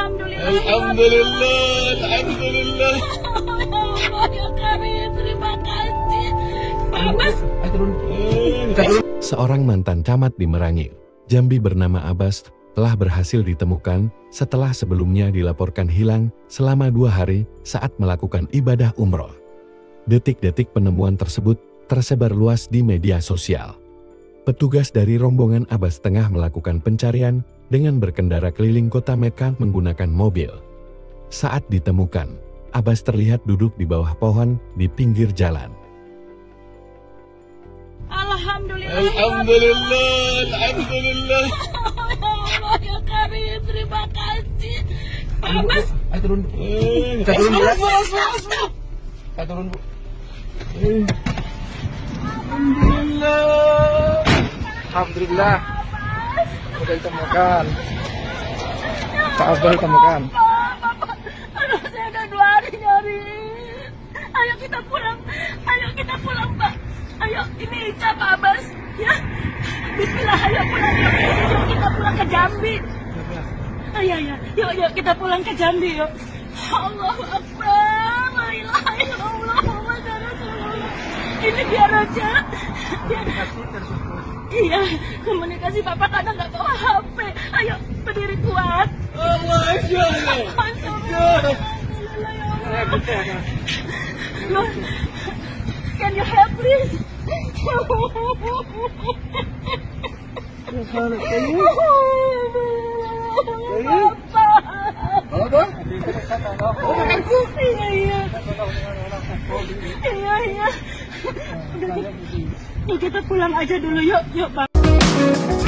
Alhamdulillah. Alhamdulillah. Alhamdulillah. Ya Karim, terima kasih. Abbas. Seorang mantan camat di Merangin, Jambi bernama Abbas telah berhasil ditemukan setelah sebelumnya dilaporkan hilang selama 2 hari saat melakukan ibadah umroh. Detik-detik penemuan tersebut tersebar luas di media sosial. Petugas dari rombongan Abbas tengah melakukan pencarian dengan berkendara keliling kota Medan menggunakan mobil. Saat ditemukan, Abbas terlihat duduk di bawah pohon di pinggir jalan. Alhamdulillah. Alhamdulillah. Alhamdulillah. Ya Karim, terima kasih. Abbas. Turun. Turun. Turun, Bu. Alhamdulillah. Alhamdulillah. Sudah ditemukan. Pak Abbas ditemukan. Aduh, saya udah 2 hari nyari. Ayo kita pulang. Ayo kita pulang, Pak. Ayo, ini Ica, Pak Abbas. Ya. Bismillah, ayo pulang. Yuk kita pulang ke Jambi. Ayo, yuk kita pulang ke Jambi, yuk. Allahu Akbar. La ilaha illallah Muhammadur Rasulullah. Ini biar aja. Iya, komunikasi Bapak kadang nggak bawa HP. Ayo, berdiri kuat. Allah Akbar. Look, can you help please? Apa? Iya. Yuk kita pulang aja dulu, yuk Bang.